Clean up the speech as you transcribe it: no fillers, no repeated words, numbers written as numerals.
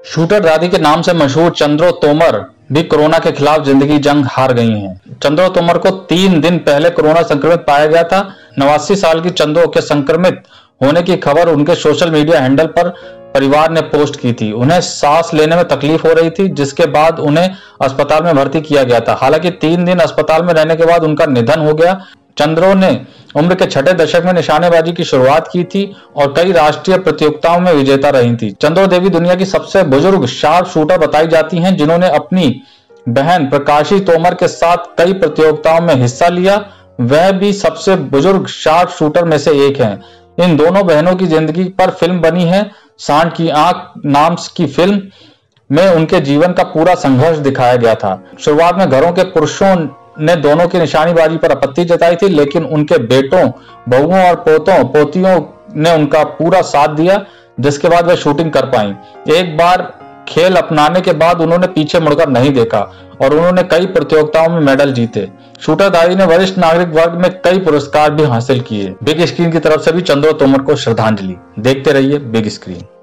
Shooter दादी के नाम से मशहूर चंद्रो तोमर भी कोरोना के खिलाफ जिंदगी जंग हार गई हैं। चंद्रो तोमर को 3 दिन पहले कोरोना संक्रमित पाया गया था। 89 साल की चंद्रो के संक्रमित होने की खबर उनके सोशल मीडिया हैंडल पर परिवार ने पोस्ट की थी। उन्हें सांस लेने में तकलीफ हो रही थी, जिसके बाद उन्हें अस्पताल में भर्ती किया गया था। हालांकि 3 दिन अस्पताल में रहने के बाद उनका निधन हो गया। चंद्रो ने उम्र के 6 दशक में निशानेबाजी की शुरुआत की थी और कई राष्ट्रीय प्रतियोगिताओं में विजेता रही थी। चंद्रो देवी दुनिया की सबसे बुजुर्ग शार्प शूटर बताई जाती हैं, जिन्होंने अपनी बहन प्रकाशी तोमर के साथ कई प्रतियोगिताओं में हिस्सा लिया। वह भी सबसे बुजुर्ग शार्प शूटर में से एक हैं। इन दोनों बहनों की जिंदगी पर फिल्म बनी है। सांड की आंख नाम की फिल्म में उनके जीवन का पूरा संघर्ष दिखाया गया था। शुरुआत में घरों के पुरुषों ने दोनों की निशानेबाजी पर आपत्ति जताई थी, लेकिन उनके बेटों, बहुओं और पोतियों ने उनका पूरा साथ दिया, जिसके बाद वे शूटिंग कर पाई। एक बार खेल अपनाने के बाद उन्होंने पीछे मुड़कर नहीं देखा और उन्होंने कई प्रतियोगिताओं में मेडल जीते। शूटर दादी ने वरिष्ठ नागरिक वर्ग में कई पुरस्कार भी हासिल किए। बिग स्क्रीन की तरफ से भी चंद्रो तोमर को श्रद्धांजलि। देखते रहिए बिग स्क्रीन।